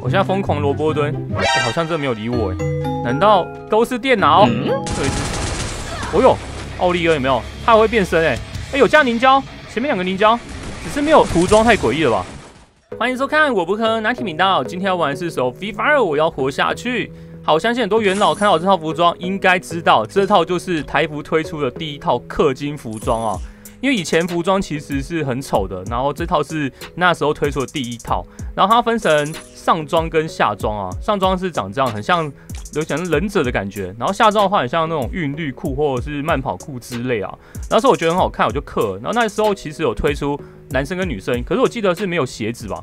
我现在疯狂萝卜蹲，好像真的没有理我哎，难道都是电脑？对，哦呦，奥利尔有没有？他还会变身哎，有加凝胶，前面2个凝胶，只是没有涂装，太诡异了吧？欢迎收看我不可拿铁频道，今天要玩的是首 Free Fire， 我要活下去。好，我相信很多元老看到这套服装，应该知道这套就是台服推出的第一套氪金服装啊。因为以前服装其实是很丑的，然后这套是那时候推出的第一套，然后它分成上装跟下装啊。上装是长这样，很像有点忍者的感觉，然后下装的话很像那种韵律裤或者是慢跑裤之类啊。那时候我觉得很好看，我就氪了。然后那时候其实有推出男生跟女生，可是我记得是没有鞋子吧，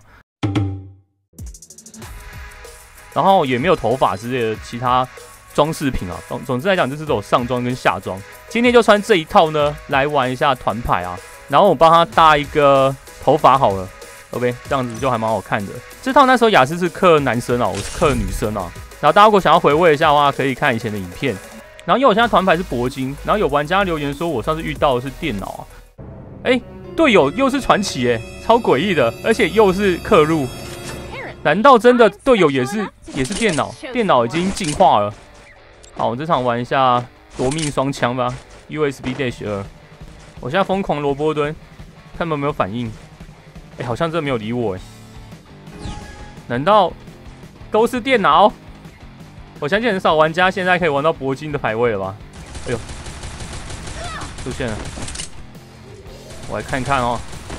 然后也没有头发之类的其他装饰品啊。总之来讲，就是这种上装跟下装。今天就穿这一套呢，来玩一下团牌啊。然后我帮他搭一个头发好了 ，OK， 这样子就还蛮好看的。这套那时候雅思是氪男生啊，我是氪女生啊。然后大家如果想要回味一下的话，可以看以前的影片。然后因为我现在团牌是铂金，然后有玩家留言说我上次遇到的是电脑啊，队友又是传奇超诡异的，而且又是氪入。难道真的队友也是电脑？电脑已经进化了。好，我这场玩一下夺命双枪吧 ，USB-2。我现在疯狂萝卜蹲，看他们有没有反应。好像真的没有理我难道都是电脑？我相信很少玩家现在可以玩到铂金的排位了吧？哎呦，出现了，我来看看哦。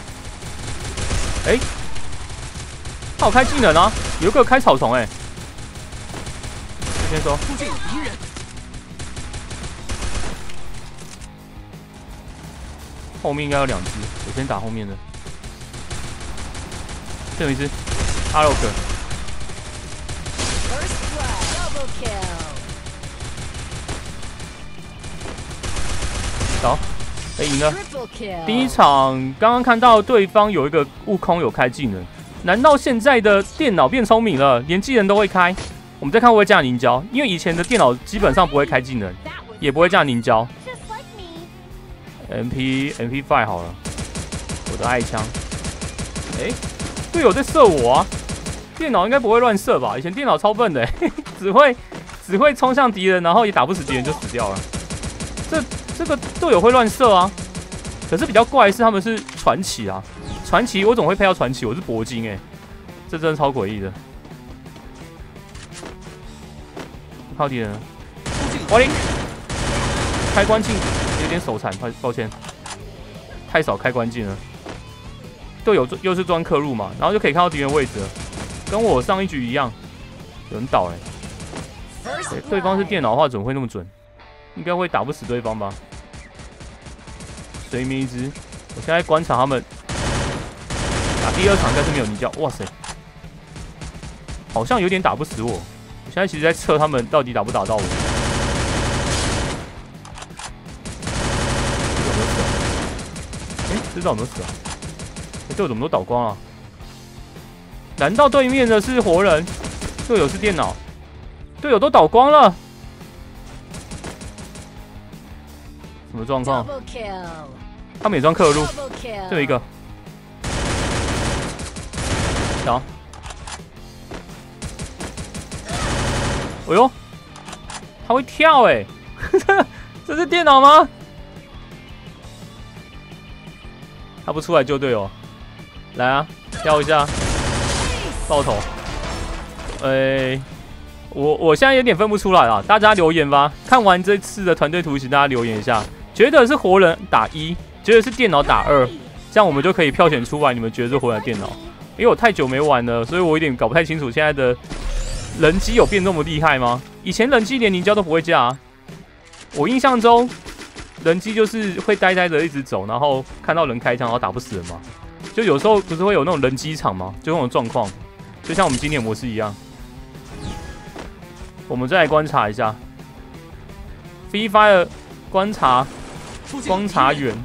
他有开技能啊，有一个开草丛先说。附近有敌人。后面应该有2只，我先打后面的。这有一只，阿洛克。好，赢了。第一场刚刚看到对方有一个悟空有开技能，难道现在的电脑变聪明了，连技能都会开？我们再看会不会架凝胶，因为以前的电脑基本上不会开技能，也不会架凝胶。MP5 好了，我的爱枪。队友在射我啊！电脑应该不会乱射吧？以前电脑超笨的只会冲向敌人，然后也打不死敌人就死掉了。这个队友会乱射啊！可是比较怪的是他们是传奇啊，传奇我总会配到传奇，我是铂金这真的超诡异的。靠敌人了，瓦林开关镜有点手残，抱歉，太少开关镜了。队友又是专刻入嘛，然后就可以看到敌人位置了，跟我上一局一样，有人倒对方是电脑的话，怎么会那么准？应该会打不死对方吧？随便一只，我现在观察他们打第2场应该是没有泥胶，哇塞，好像有点打不死我。我现在其实在测他们到底打不打到我。知道有没有死啊？队友怎么都倒光了？难道对面的是活人？队友是电脑？队友都倒光了？什么状况？他们也装克入，这有一个。好。哎呦，他会跳这是电脑吗？他不出来救队友，来啊，跳一下，爆头。我现在有点分不出来了，大家留言吧。看完这次的团队图形，大家留言一下，觉得是活人打1，觉得是电脑打2，这样我们就可以票选出来，你们觉得是活人电脑？因为我太久没玩了，所以我有点搞不太清楚现在的人机有变那么厉害吗？以前人机连凝胶都不会架啊，我印象中。人机就是会呆呆的一直走，然后看到人开枪，然后打不死人嘛。就有时候不是会有那种人机场吗？就那种状况，就像我们经典模式一样。我们再来观察一下 Free Fire 观察员。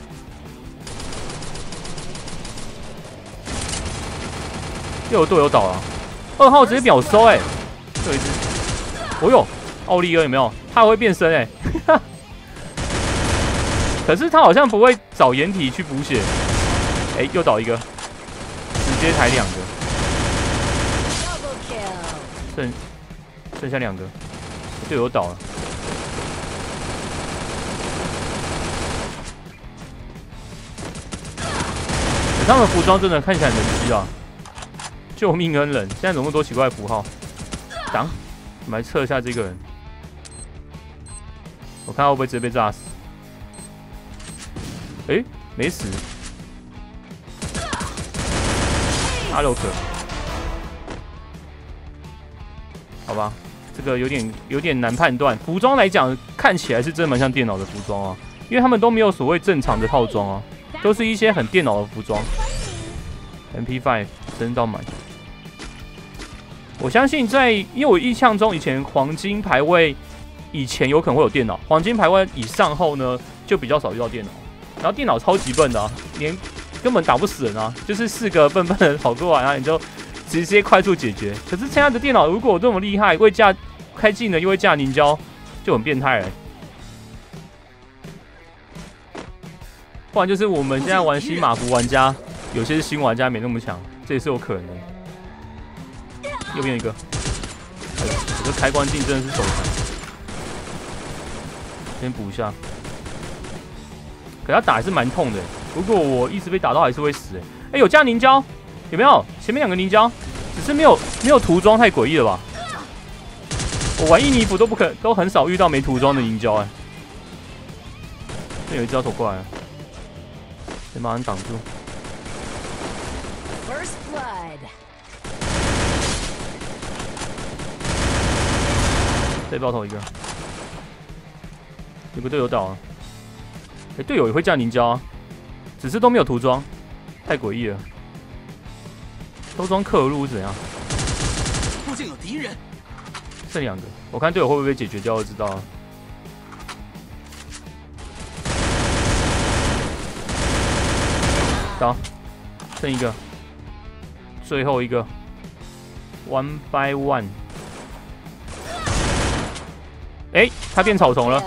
又有队友倒了，2号直接秒收有一只。哦呦，奥利尔有没有？他还会变身可是他好像不会找掩体去补血。又倒一个，直接抬2个。 剩下2个，队友倒了。他们服装真的看起来很能吸啊！救命恩人！现在怎么那么多奇怪的符号？挡！我们来测一下这个人，我看他会不会直接被炸死。哎，没死。阿洛克，好吧，这个有点难判断。服装来讲，看起来是真的蛮像电脑的服装啊，因为他们都没有所谓正常的套装啊。都是一些很电脑的服装 ，MP5 升到满。我相信因为我印象中以前黄金排位以前有可能会有电脑，黄金排位以上后呢就比较少遇到电脑。然后电脑超级笨的、啊，根本打不死人啊，就是4个笨笨的人跑过来，然后你就直接快速解决。可是现在的电脑如果这么厉害，会架开技能又会架凝胶，就很变态了。不然就是我们现在玩新马服玩家，有些是新玩家没那么强，这也是有可能的。右边有一个，这个开关镜真的是手残，先补一下。可他打还是蛮痛的，如果我一直被打到还是会死。哎，有架凝胶，有没有？前面2个凝胶，只是没有涂装，太诡异了吧？我玩印尼服都很少遇到没涂装的凝胶哎。这有一只要走过来了。先把人挡住。再爆头一个，有个队友倒了。哎，队友也会架凝胶啊，只是都没有涂装，太诡异了。都装克路是怎样？ 附近有敌人。 剩2个，我看队友会不会被解决掉就知道了。倒，剩1个，最后一个 ，1 by 1。哎，他变草丛了。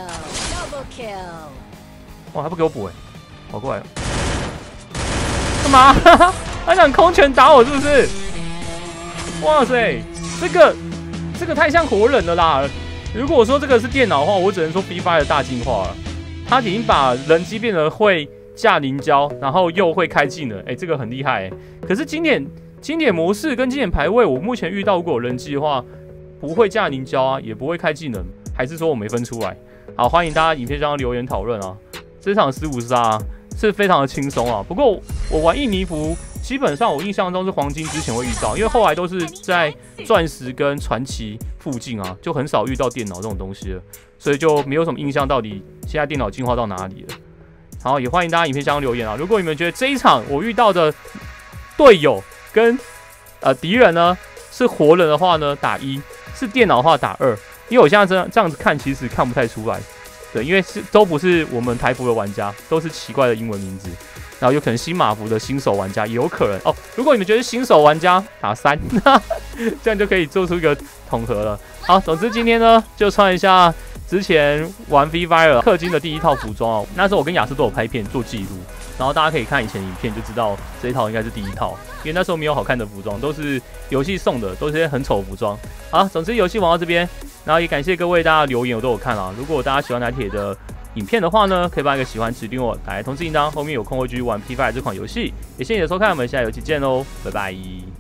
哇，他不给我补哎，跑过来了。干嘛？他想空拳打我是不是？哇塞，这个太像活人了啦！如果说这个是电脑的话，我只能说 B5 的大进化了。他已经把人机变得会架凝胶，然后又会开技能，哎，这个很厉害哎。可是经典模式跟经典排位，我目前遇到过人机的话，不会架凝胶啊，也不会开技能，还是说我没分出来？好，欢迎大家影片上留言讨论啊。这场15杀、啊、是非常的轻松啊，不过我玩印尼服，基本上我印象中是黄金之前会遇到，因为后来都是在钻石跟传奇附近啊，就很少遇到电脑这种东西了，所以就没有什么印象到底现在电脑进化到哪里了。好，也欢迎大家影片下方留言啊，如果你们觉得这一场我遇到的队友跟敌人呢是活人的话呢，打1；是电脑的话打2。因为我现在这样子看，其实看不太出来。对，因为都不是我们台服的玩家，都是奇怪的英文名字，然后有可能新马服的新手玩家也有可能哦。如果你们觉得新手玩家打3，这样就可以做出一个统合了。好，总之今天呢就穿一下之前玩 Free Fire 氪金的第1套服装哦。那时候我跟亚瑟都有拍片做记录，然后大家可以看以前影片就知道这一套应该是第1套，因为那时候没有好看的服装，都是游戏送的，都是些很丑的服装。好，总之游戏玩到这边。然后也感谢各位大家留言，我都有看啊。如果大家喜欢拿铁的影片的话呢，可以把一个喜欢指定我，打开通知铃铛，后面有空会继续玩 P5 这款游戏。也谢谢你的收看，我们下游戏见喽，拜拜。